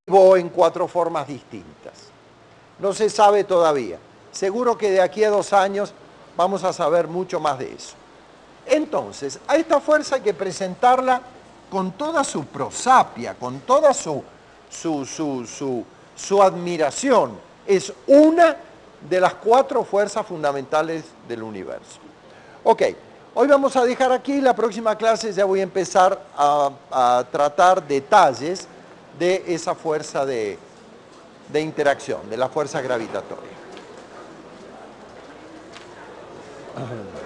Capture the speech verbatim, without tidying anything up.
o en cuatro formas distintas. No se sabe todavía. Seguro que de aquí a dos años vamos a saber mucho más de eso. Entonces, a esta fuerza hay que presentarla con toda su prosapia, con toda su, su, su, su, su admiración. Es una de las cuatro fuerzas fundamentales del universo. Ok, hoy vamos a dejar aquí, la próxima clase ya voy a empezar a, a tratar detalles de esa fuerza de, de interacción, de la fuerza gravitatoria.